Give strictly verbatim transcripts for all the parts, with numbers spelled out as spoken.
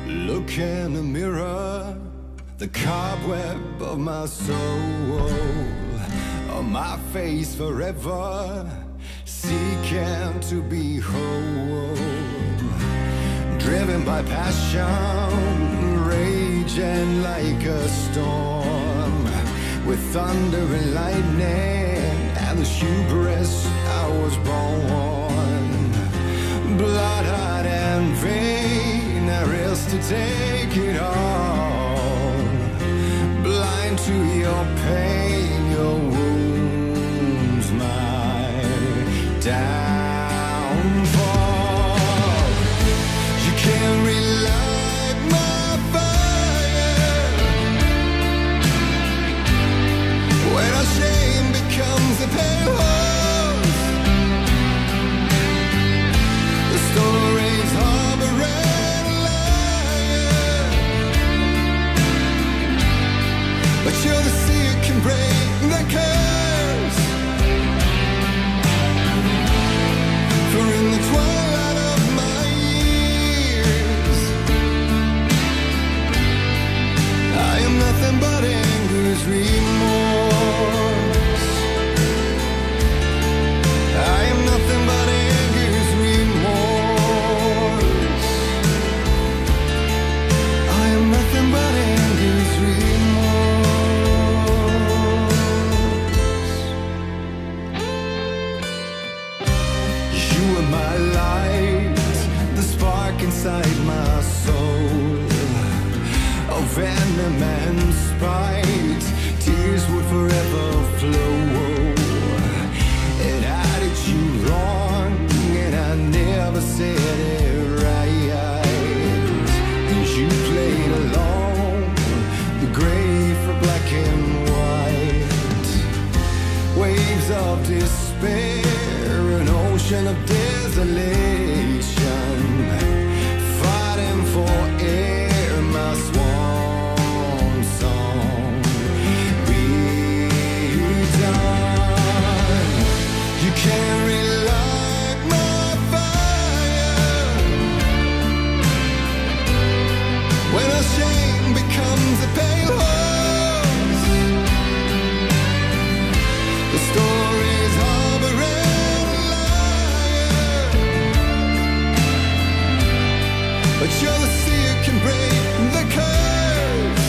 Look in the mirror, the cobweb of my soul, on my face forever, seeking to be whole. Driven by passion, raging like a storm, with thunder and lightning and the hubris I was born. Blood-hot and vain, I risk to take it all. Blind to your pain, your wounds, my downfall. You can't relight my fire when our shame becomes a pale horse. The stories harbor a liar, but you're the sea that can break the curse. For in the twilight of my years, I am nothing but anger's remorse. I am nothing but anger's remorse. I am nothing but anger's remorse. You are my light, the spark inside my soul, of venom and spite, tears would forever flow. It had it you wrong, and I never said it right. And you played along, the gray for black and white. Waves of despair, an ocean of desolation, fighting for air, my swan song. Be done. You can't relight my fire when our shame becomes a pale horse. The stories harbor a liar, but you're the sea that can break the curse.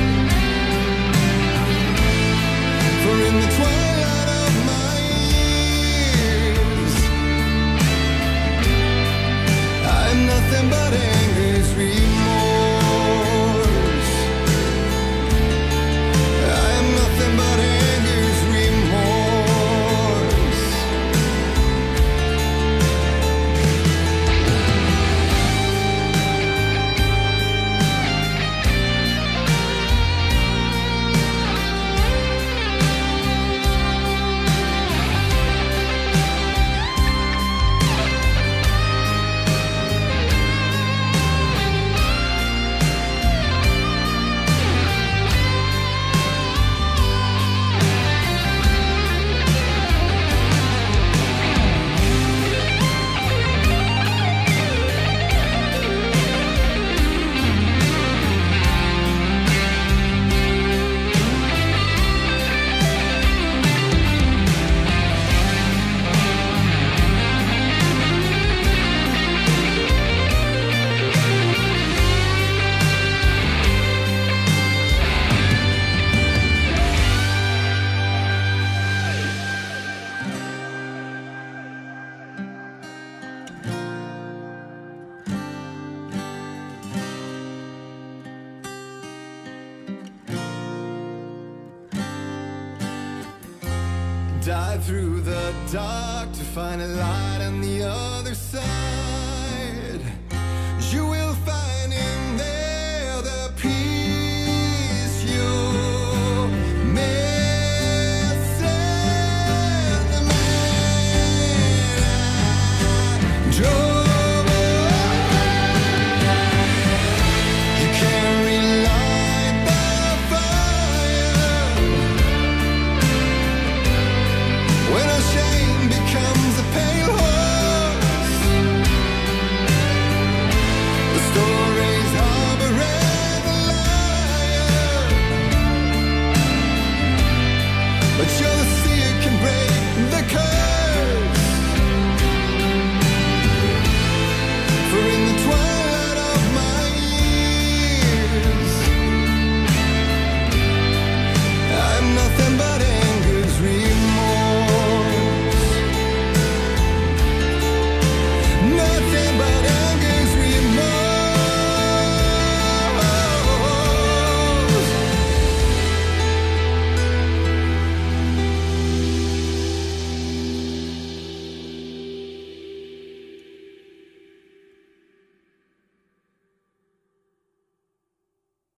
For in the twilight of my years, I'm nothing but anger's remorse. I'm nothing but anger's remorse. Dive through the dark to find a light on the other side.